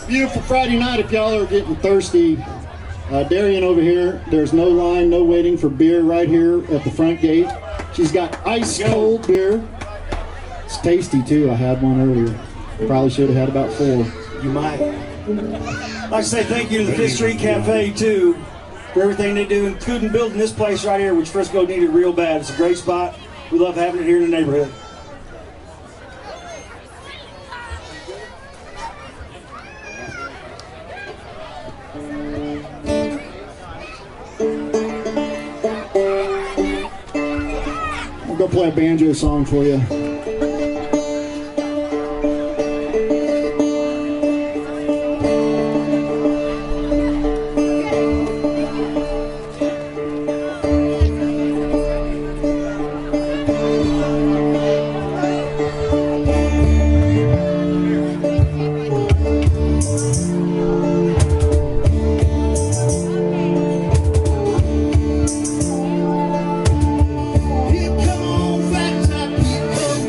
Beautiful Friday night. If y'all are getting thirsty, Darian over here, there's no line, no waiting for beer right here at the front gate. She's got ice cold beer. It's tasty too. I had one earlier. Probably should have had about 4. You might. I'd like to say thank you to the Fifth Street Cafe too for everything they do, including building this place right here, which Frisco needed real bad. It's a great spot. We love having it here in the neighborhood. I'll go play a banjo song for you. Here come fat top people.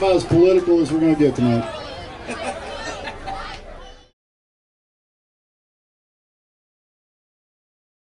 about as political as we're going to get tonight.